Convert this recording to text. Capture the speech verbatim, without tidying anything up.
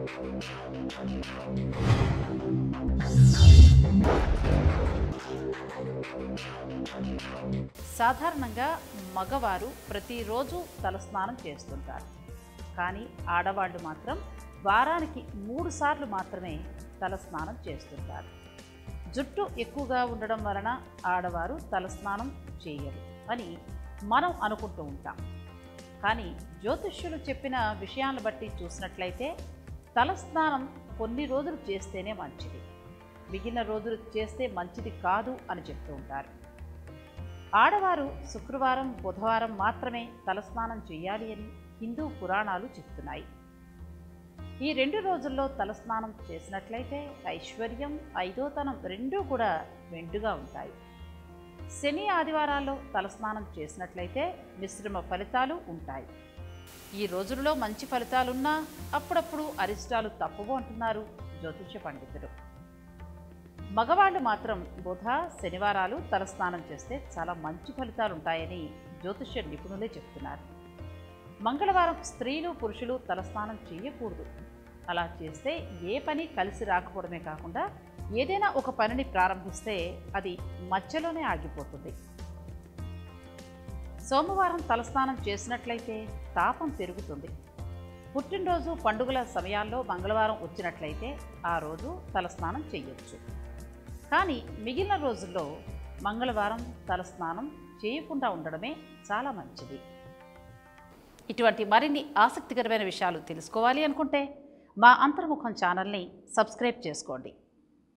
సాధారణంగా మగవారు ప్రతిరోజు తలస్నానం చేస్తుంటారు. కానీ ఆడవాళ్ళు మాత్రం వారానికి మూడు సార్లు మాత్రమే తలస్నానం చేస్తుంటారు. జుట్టు ఎక్కువగా ఉండడం వలన ఆడవారు తలస్నానం చేయరు అని మనం అనుకుంటూ ఉంటాం. కానీ జ్యోతిష్యులు చెప్పిన విషయాలను బట్టి చూసినట్లయితే తలస్నానం కొన్ని రోజులు చేస్తేనే మంచిది, మిగిలిన రోజులు చేస్తే మంచిది కాదు అని చెప్తూ ఉంటారు. ఆడవారు శుక్రవారం బుధవారం మాత్రమే తలస్నానం చేయాలి అని హిందూ పురాణాలు చెప్తున్నాయి. ఈ రెండు రోజుల్లో తలస్నానం చేసినట్లయితే ఐశ్వర్యం ఐదోతనం రెండూ కూడా మెండుగా ఉంటాయి. శని ఆదివారాల్లో తలస్నానం చేసినట్లయితే మిశ్రమ ఫలితాలు ఉంటాయి. ఈ రోజుల్లో మంచి ఫలితాలున్నా అప్పుడప్పుడు అరిష్టాలు తప్పువు అంటున్నారు జ్యోతిష పండితులు. మగవాళ్ళు మాత్రం బుధ శనివారాలు తలస్నానం చేస్తే చాలా మంచి ఫలితాలు ఉంటాయని జ్యోతిష్య నిపుణులే చెప్తున్నారు. మంగళవారం స్త్రీలు పురుషులు తలస్నానం చేయకూడదు. అలా చేస్తే ఏ పని కలిసి రాకపోవడమే కాకుండా ఏదైనా ఒక పనిని ప్రారంభిస్తే అది మధ్యలోనే ఆగిపోతుంది. సోమవారం తలస్నానం చేసినట్లయితే తాపం పెరుగుతుంది. పుట్టినరోజు పండుగల సమయాల్లో మంగళవారం వచ్చినట్లయితే ఆ రోజు తలస్నానం చేయొచ్చు. కానీ మిగిలిన రోజుల్లో మంగళవారం తలస్నానం చేయకుండా ఉండడమే చాలా మంచిది. ఇటువంటి మరిన్ని ఆసక్తికరమైన విషయాలు తెలుసుకోవాలి అనుకుంటే మా అంతర్ముఖం ఛానల్ని సబ్స్క్రైబ్ చేసుకోండి.